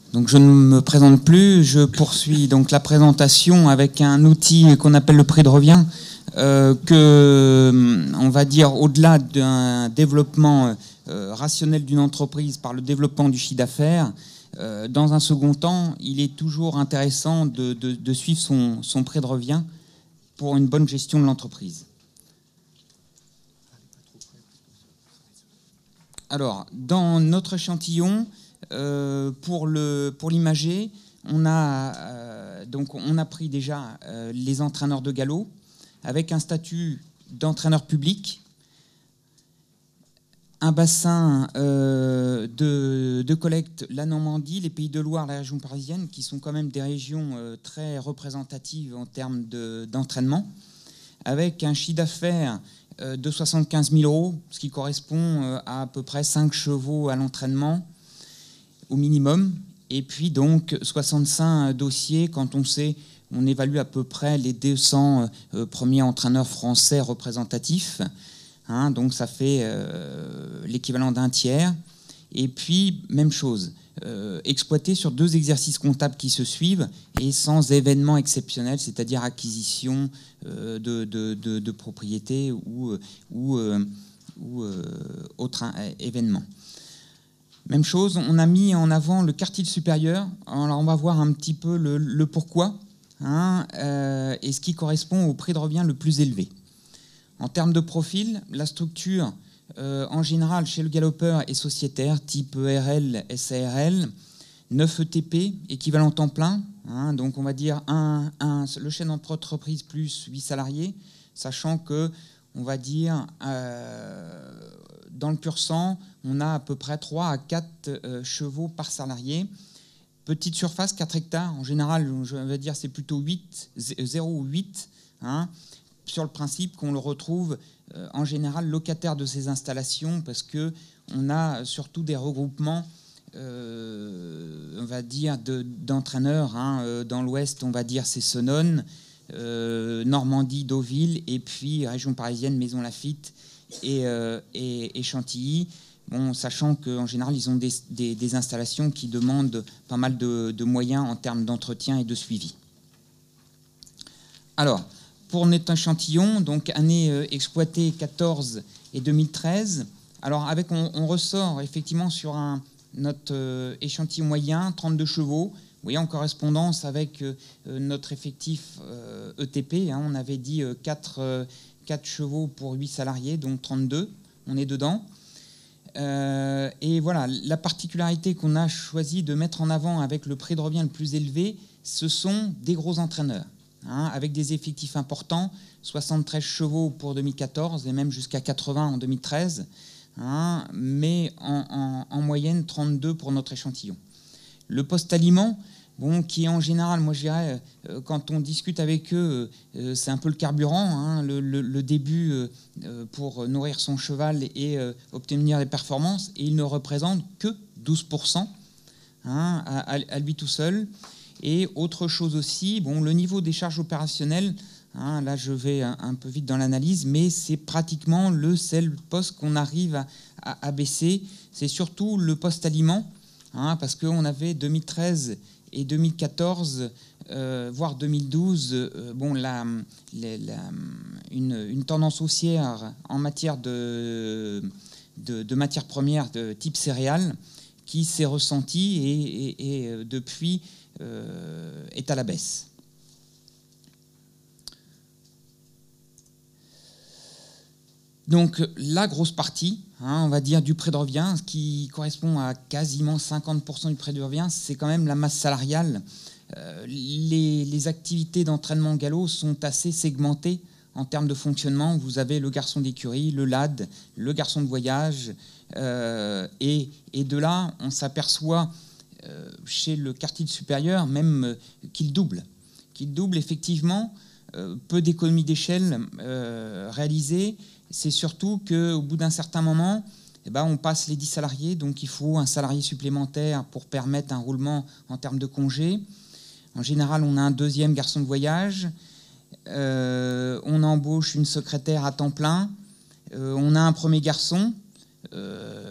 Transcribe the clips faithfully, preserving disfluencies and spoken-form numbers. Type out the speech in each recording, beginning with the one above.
Donc je ne me présente plus, je poursuis donc la présentation avec un outil qu'on appelle le prix de revient, euh, que, on va dire, au-delà d'un développement euh, rationnel d'une entreprise par le développement du chiffre d'affaires, euh, dans un second temps, il est toujours intéressant de, de, de suivre son, son prix de revient pour une bonne gestion de l'entreprise. Alors, dans notre échantillon, Euh, pour le pour l'imager, on a euh, donc on a pris déjà euh, les entraîneurs de galop avec un statut d'entraîneur public, un bassin euh, de, de collecte, la Normandie, les Pays de Loire, la région parisienne, qui sont quand même des régions euh, très représentatives en termes de, d'entraînement, avec un chiffre d'affaires euh, de soixante-quinze mille euros, ce qui correspond euh, à à peu près cinq chevaux à l'entraînement au minimum, et puis donc soixante-cinq dossiers quand on sait, on évalue à peu près les deux cents euh, premiers entraîneurs français représentatifs, hein, donc ça fait euh, l'équivalent d'un tiers. Et puis, même chose, euh, exploité sur deux exercices comptables qui se suivent et sans événement exceptionnel, c'est-à-dire acquisition euh, de, de, de, de propriétés ou, ou, euh, ou euh, autre événement. Même chose, on a mis en avant le quartile supérieur. Alors on va voir un petit peu le, le pourquoi, hein, euh, et ce qui correspond au prix de revient le plus élevé. En termes de profil, la structure, euh, en général, chez le galopeur est sociétaire, type E R L, S A R L, neuf E T P, équivalent temps plein, hein, donc on va dire un, un, le chef d'entreprise plus huit salariés, sachant que, on va dire, euh, dans le pur sang, on a à peu près trois à quatre euh, chevaux par salarié. Petite surface, quatre hectares. En général, je vais dire c'est plutôt huit, zéro ou huit, hein, sur le principe qu'on le retrouve euh, en général locataire de ces installations, parce qu'on a surtout des regroupements, euh, on va dire, de, d'entraîneurs. Hein, euh, dans l'ouest, on va dire c'est Senones, euh, Normandie, Deauville, et puis région parisienne, Maison Lafitte et, euh, et, et Chantilly. Bon, sachant qu'en général, ils ont des, des, des installations qui demandent pas mal de, de moyens en termes d'entretien et de suivi. Alors, pour notre échantillon, donc année euh, exploitée quatorze et deux mille treize, alors avec, on, on ressort effectivement sur un, notre euh, échantillon moyen, trente-deux chevaux, vous voyez, en correspondance avec euh, notre effectif euh, E T P, hein, on avait dit euh, quatre, euh, quatre chevaux pour huit salariés, donc trente-deux, on est dedans. Euh, et voilà, la particularité qu'on a choisi de mettre en avant avec le prix de revient le plus élevé, ce sont des gros entraîneurs, hein, avec des effectifs importants, soixante-treize chevaux pour deux mille quatorze et même jusqu'à quatre-vingts en deux mille treize, hein, mais en, en, en moyenne trente-deux pour notre échantillon. Le poste aliment, bon, qui est en général, moi je dirais, euh, quand on discute avec eux, euh, c'est un peu le carburant, hein, le, le, le début euh, pour nourrir son cheval et euh, obtenir des performances, et il ne représente que douze pour cent, hein, à, à lui tout seul. Et autre chose aussi, bon, le niveau des charges opérationnelles, hein, là je vais un, un peu vite dans l'analyse, mais c'est pratiquement le seul poste qu'on arrive à, à, à baisser, c'est surtout le poste aliment, hein, parce qu'on avait deux mille treize et deux mille quatorze, euh, voire deux mille douze, euh, bon, la, la, la, une, une tendance haussière en matière de, de, de matières premières de type céréales qui s'est ressentie et, et, et depuis euh, est à la baisse. Donc la grosse partie, hein, on va dire, du prix de revient, ce qui correspond à quasiment cinquante pour cent du prix de revient, c'est quand même la masse salariale. Euh, les, les activités d'entraînement galop sont assez segmentées en termes de fonctionnement. Vous avez le garçon d'écurie, le L A D, le garçon de voyage, euh, et, et de là, on s'aperçoit euh, chez le quartile supérieur même euh, qu'il double. Qu'il double effectivement, euh, peu d'économies d'échelle euh, réalisées. C'est surtout qu'au bout d'un certain moment, eh ben, on passe les dix salariés, donc il faut un salarié supplémentaire pour permettre un roulement en termes de congés. En général, on a un deuxième garçon de voyage, euh, on embauche une secrétaire à temps plein, euh, on a un premier garçon, euh,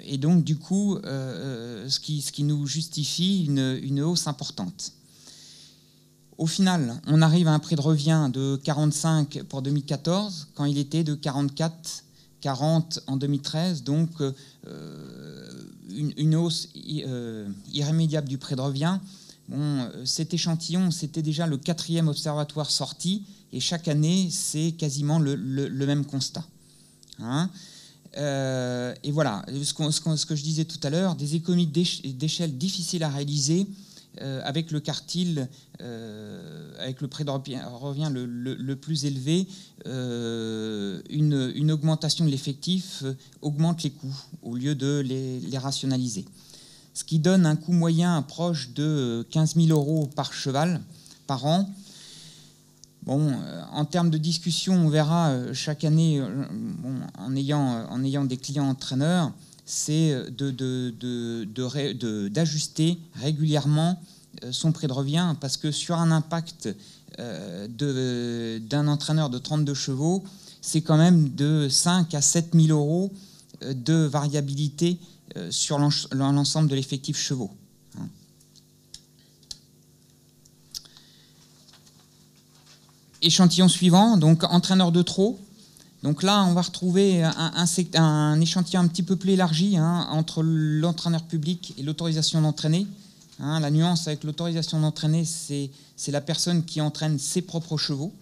et donc, du coup, euh, ce, qui, ce qui nous justifie une, une hausse importante. Au final, on arrive à un prix de revient de quarante-cinq pour deux mille quatorze, quand il était de quarante-quatre, quarante en deux mille treize, donc euh, une, une hausse euh, irrémédiable du prix de revient. Bon, cet échantillon, c'était déjà le quatrième observatoire sorti, et chaque année, c'est quasiment le, le, le même constat. Hein euh, et voilà, ce, qu'on, ce, qu'on, ce que je disais tout à l'heure, des économies d'échelle difficiles à réaliser, Euh, avec le quartile, euh, avec le prix de revient le, le, le plus élevé, euh, une, une augmentation de l'effectif euh, augmente les coûts au lieu de les, les rationaliser. Ce qui donne un coût moyen proche de quinze mille euros par cheval par an. Bon, euh, en termes de discussion, on verra euh, chaque année, euh, bon, en, ayant, en ayant des clients entraîneurs, c'est de, de, de, de, de, d'ajuster régulièrement son prix de revient, parce que sur un impact euh, d'un entraîneur de trente-deux chevaux, c'est quand même de cinq à sept mille euros de variabilité euh, sur l'ensemble de l'effectif chevaux. Hein. Échantillon suivant, donc entraîneur de trot. Donc là, on va retrouver un, un, un échantillon un petit peu plus élargi hein, entre l'entraîneur public et l'autorisation d'entraîner. Hein, la nuance avec l'autorisation d'entraîner, c'est la personne qui entraîne ses propres chevaux.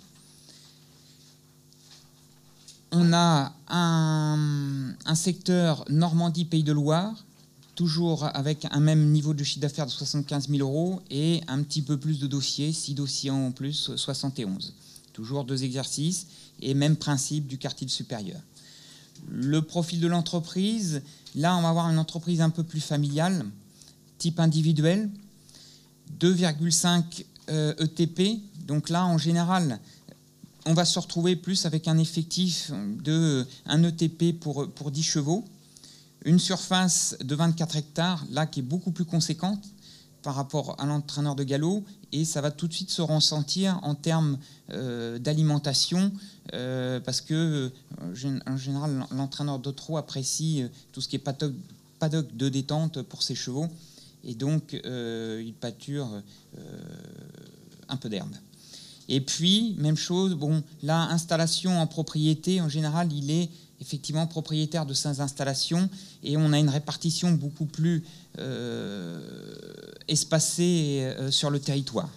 On a un, un secteur Normandie-Pays de Loire, toujours avec un même niveau de chiffre d'affaires de soixante-quinze mille euros et un petit peu plus de dossiers, six dossiers en plus, soixante et onze. Toujours deux exercices. Et même principe du quartile supérieur. Le profil de l'entreprise, là on va avoir une entreprise un peu plus familiale, type individuel, deux virgule cinq euh, E T P. Donc là en général, on va se retrouver plus avec un effectif de un E T P pour, pour dix chevaux, une surface de vingt-quatre hectares, là qui est beaucoup plus conséquente par rapport à l'entraîneur de galop, et ça va tout de suite se ressentir en termes euh, d'alimentation, euh, parce que euh, en général l'entraîneur de trot apprécie tout ce qui est paddock, paddock de détente pour ses chevaux, et donc euh, il pâture euh, un peu d'herbe. Et puis même chose, bon là installation en propriété, en général il est effectivement propriétaire de ces installations, et on a une répartition beaucoup plus euh, espacée euh, sur le territoire.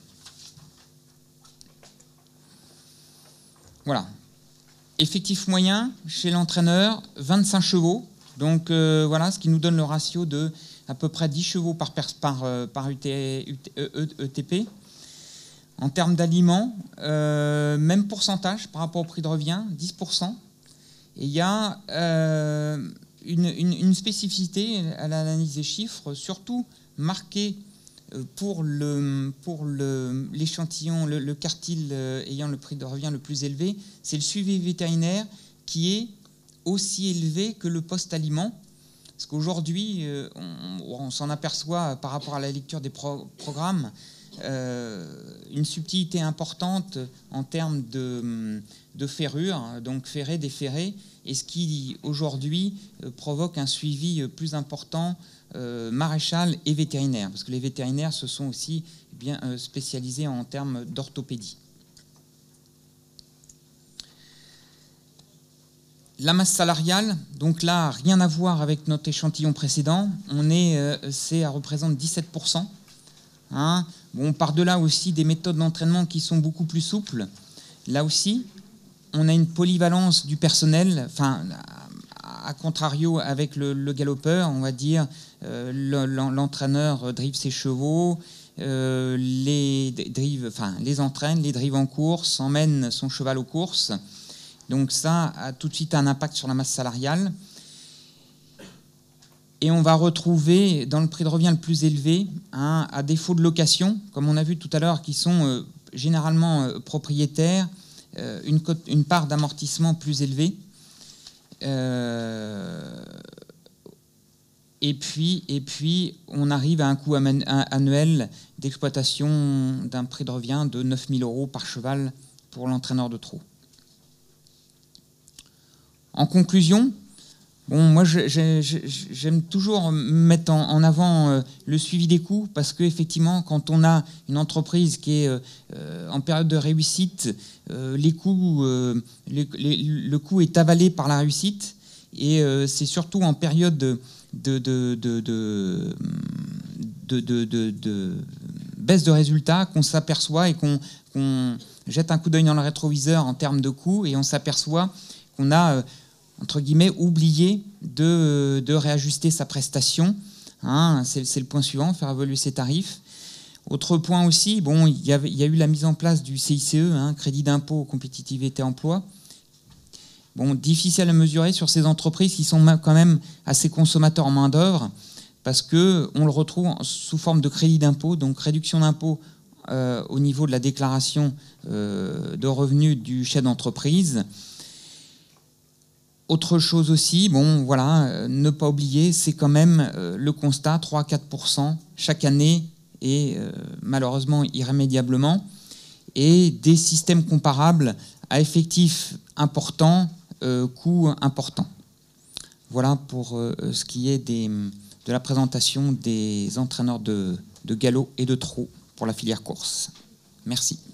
Voilà. Effectif moyen chez l'entraîneur, vingt-cinq chevaux. Donc euh, voilà, ce qui nous donne le ratio de à peu près dix chevaux par, par, par E T P. En termes d'aliments, euh, même pourcentage par rapport au prix de revient, dix pour cent. Et il y a euh, une, une, une spécificité à l'analyse des chiffres, surtout marquée pour le pour l'échantillon, le, le, le quartile ayant le prix de revient le plus élevé, c'est le suivi vétérinaire qui est aussi élevé que le post-aliment. Parce qu'aujourd'hui, on, on s'en aperçoit par rapport à la lecture des pro programmes, Euh, une subtilité importante en termes de, de ferrure, donc ferré, déferré, et ce qui aujourd'hui euh, provoque un suivi plus important euh, maréchal et vétérinaire, parce que les vétérinaires se sont aussi bien euh, spécialisés en termes d'orthopédie. La masse salariale, donc là, rien à voir avec notre échantillon précédent, on est, euh, c'est, elle représente dix-sept pour cent. Hein. Bon, par-delà aussi des méthodes d'entraînement qui sont beaucoup plus souples. Là aussi, on a une polyvalence du personnel, enfin, à contrario avec le, le galopeur, on va dire, euh, l'entraîneur drive ses chevaux, euh, les, drive, enfin, les entraîne, les drive en course, emmène son cheval aux courses. Donc ça a tout de suite un impact sur la masse salariale. Et on va retrouver dans le prix de revient le plus élevé, hein, à défaut de location, comme on a vu tout à l'heure, qui sont euh, généralement euh, propriétaires, euh, une, une part d'amortissement plus élevée. Euh, et, puis, et puis, on arrive à un coût annuel d'exploitation d'un prix de revient de neuf mille euros par cheval pour l'entraîneur de trot. En conclusion, Bon, moi, j'aime toujours mettre en avant le suivi des coûts parce qu'effectivement, quand on a une entreprise qui est en période de réussite, les coûts, les, les, le coût est avalé par la réussite et c'est surtout en période de, de, de, de, de, de, de, de, de baisse de résultats qu'on s'aperçoit et qu'on qu'on jette un coup d'œil dans le rétroviseur en termes de coûts et on s'aperçoit qu'on a entre guillemets, oublier de, de réajuster sa prestation. Hein, c'est le point suivant, faire évoluer ses tarifs. Autre point aussi, bon, il y, avait, il y a eu la mise en place du C I C E, hein, crédit d'impôt, compétitivité, emploi. Bon, difficile à mesurer sur ces entreprises qui sont quand même assez consommateurs en main d'œuvre, parce qu'on le retrouve sous forme de crédit d'impôt, donc réduction d'impôt euh, au niveau de la déclaration euh, de revenus du chef d'entreprise. Autre chose aussi, bon, voilà, euh, ne pas oublier, c'est quand même euh, le constat, trois à quatre pour cent chaque année, et euh, malheureusement irrémédiablement, et des systèmes comparables à effectifs importants, euh, coûts importants. Voilà pour euh, ce qui est des, de la présentation des entraîneurs de, de galop et de trot pour la filière course. Merci.